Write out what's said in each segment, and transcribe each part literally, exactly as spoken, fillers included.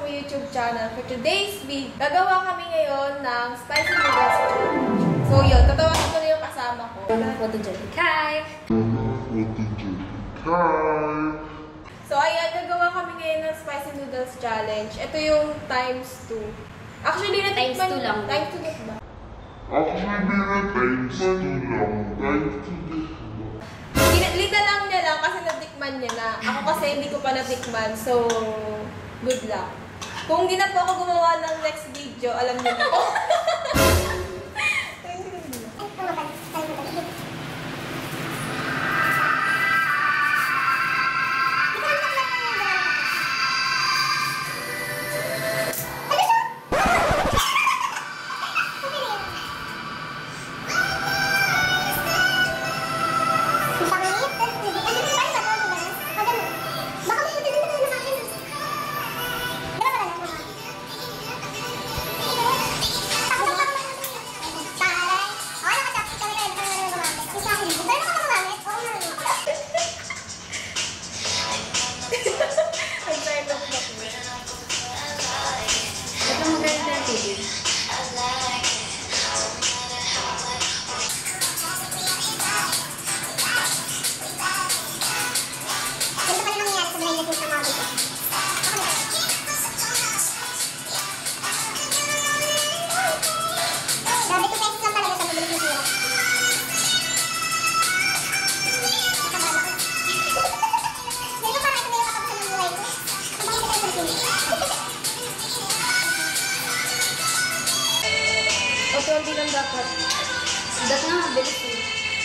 YouTube channel. For today's video, gagawa kami ngayon ng spicy noodles challenge. So yun, tatawagan ko na yung kasama ko. Photogenic Kai! So ayan, gagawa kami ngayon ng spicy noodles challenge. Ito yung times two. Actually, Times natikman two lang. Times two ba? Actually, times two lang. Times two Lita lang niya lang kasi natikman niya na. Ako kasi hindi ko pa natikman. So, good luck. Kung hindi na po ako gumawa ng next video, alam niyo na po. O, hindi lang dapat. Dat nga, mabilis eh.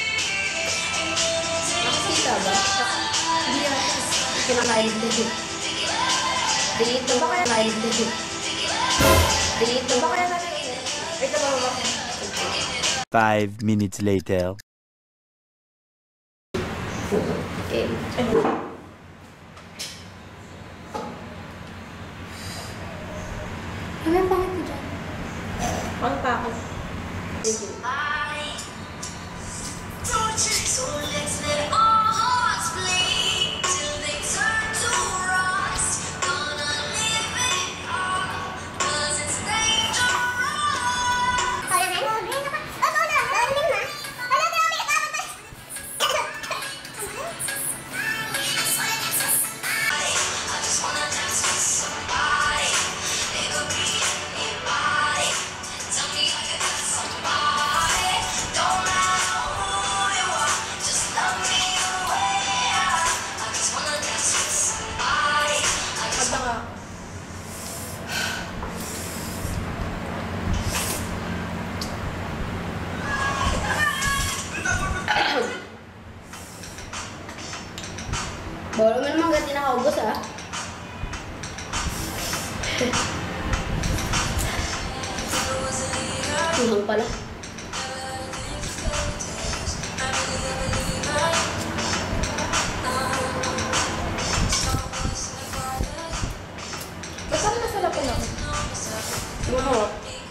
Nakakita ba? Hindi yan. Kinakain din. Dito. Kinakain din. Dito. Baka yan natin yun. Ito ba ba? Five minutes later. Okay. Ano yung pangit ko dyan? Ang takot. So let's let our hearts bleed till they turn to rust. Gonna live it all, 'cause it's dangerous. I just wanna dance with somebody. It could be anybody. Tell me how you got somebody. Don't matter who you are, just love me the way I am. I just wanna dance with somebody. I just Aba nga. Bawal mo naman gati nakaubos ah. Tuhang pala. Masarap na salapan ako. Mahawak.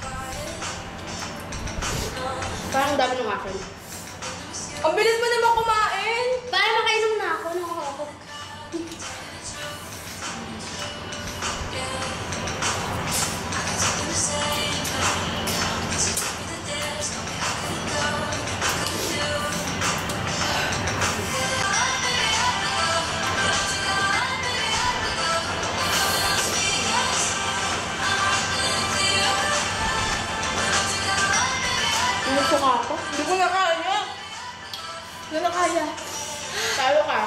Parang dami ng akin. Ang bilis mo naman kumain! Parang makainom na ako. Nakakakot. Nagsuka ako. Hindi ko na kaya. Hindi na kaya. Talo ka.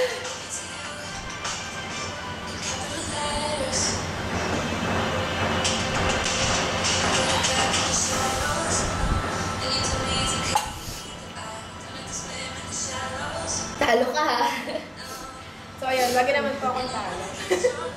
Talo ka ha. So ayun, lagi naman po akong talo.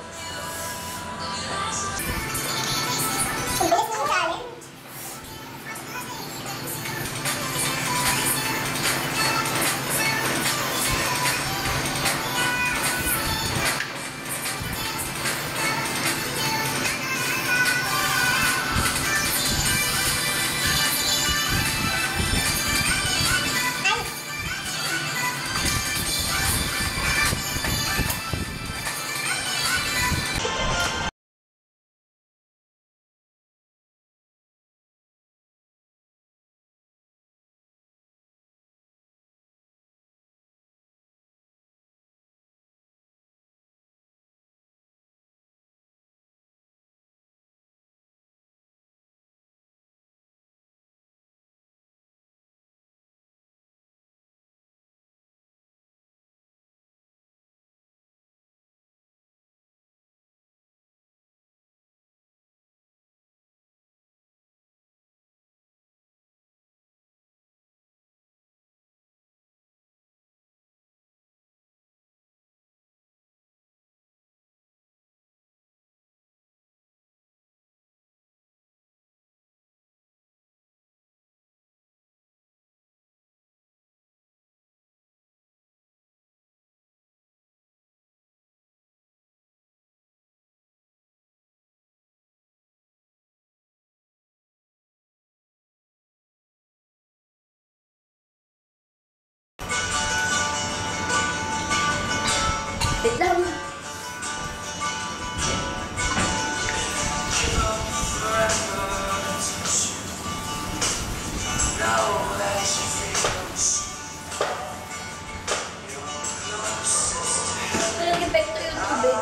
nag-epekto yung tubig.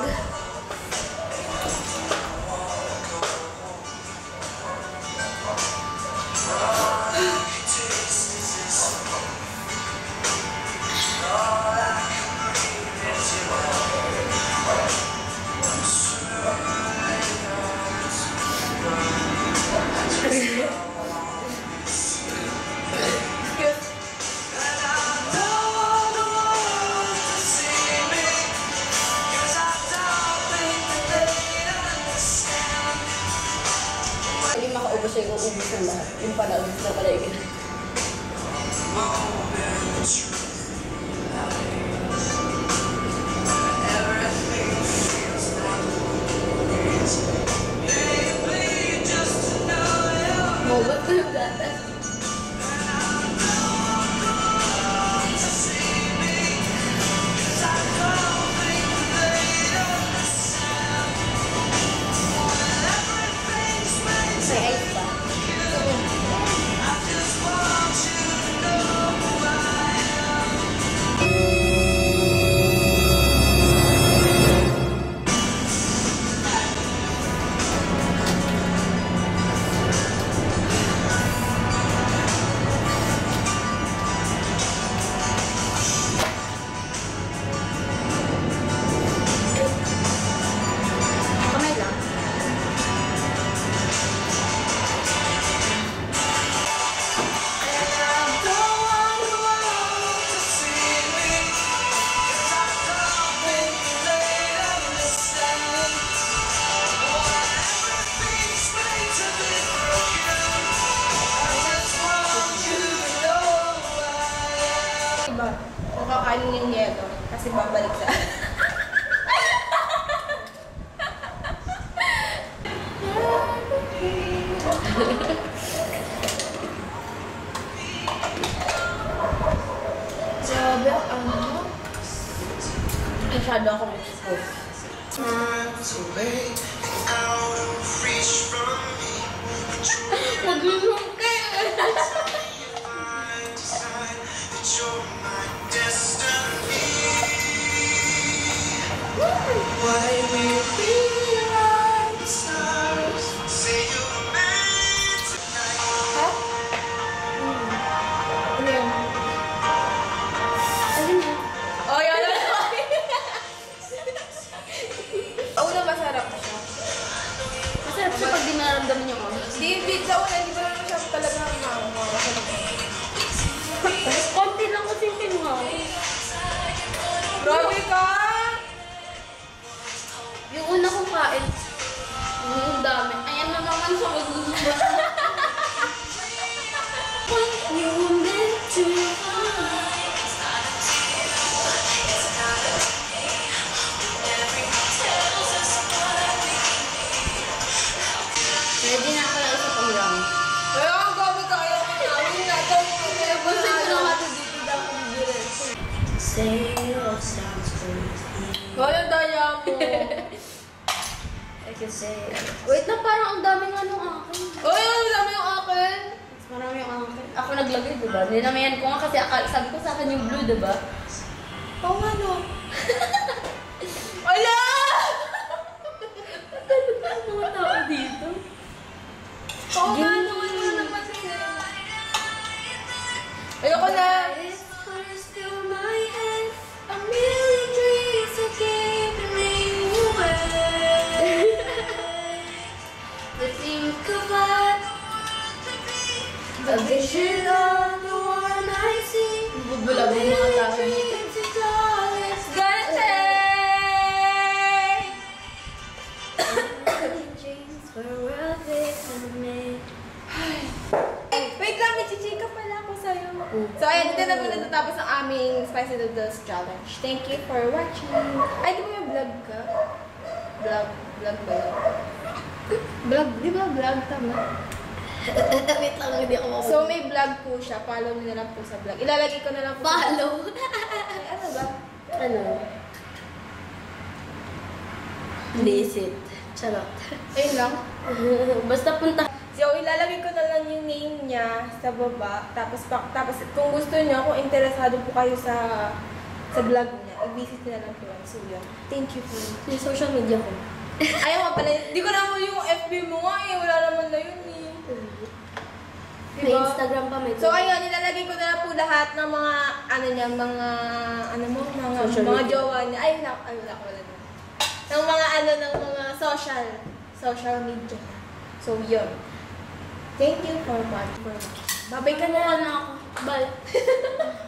Hindi makaubos siya yung ubos ng lahat. Yung pala, ubos na pala yung Mawag ko yung gatas. may ice ba? Kamay lang. Iba, nakakain yung yelo kasi babalik sa... Grabe, ano? Masyado ako exposed. Naglulong kayo. Ano yun? Alin na? Oh, yun na. Una, masarap siya. Masarap siya pag di nararamdaman yung ano. Di, di, sa una, hindi ko naman siya talaga makuha. Konti lang kasi yung kinuha ko. Grabe ka! Yung una kong kain, yung dami. Ayan na naman siya magluluwa. You were meant to Ready na ako lang isa pang round. Kaya ang gabi ka, ayaw ko na. Ayun na, ito. Gusto ko lang ito dito daw ako bibili. Say your sounds crazy. Kaya daya mo. I can say wait na, parang ang dami nga nung akin. Uy, ang dami yung akin. Mas marami yung akin. Ako naglagay, diba? Ninamayan ko nga kasi akala, sabi ko sa akin yung blue, diba? Oo nga, no. Ala! Ang mga tao dito. Oo nga, no. Ano naman sila? Ayoko na. A vision of the one I see. Bubulag yung mga tao dito. Gonna take. Dreams were worth it and made. Ay, wait lang, may chichika pala ako sa'yo. So, ayan, dito na po natatapos ang aming Spicy Noodles Challenge. Thank you for watching. Ay, di ba may vlog ka? Vlog, vlog ba yun? Vlog, di ba vlog? Tama. Wait lang, hindi ako makuha. So, may vlog po siya. Follow mo na lang po sa vlog. Ilalagay ko na lang po sa... Follow. Ay, ano ba? Ano? Visit. Charot. Ayun lang. Basta punta. So, ilalagay ko na lang yung name niya sa baba. Tapos, pa, tapos kung gusto niyo, kung interesado po kayo sa sa vlog niya. I-visit nila lang po lang. So, yun. Thank you for Yung social media ko. Ayaw nga pala. Di ko naman yung F B mo nga eh. Wala naman na yun eh. May Instagram pa, may So ayun, nilalagay ko na lang po lahat ng mga, ano niya, mga, ano mo, mga, Social mga media. jowa niya. Ay, wala, ay, wala, wala na. Ng mga, ano, ng mga social, social media. So yun. Thank you for watching. Bye-bye ka na. Ano ako? Bye.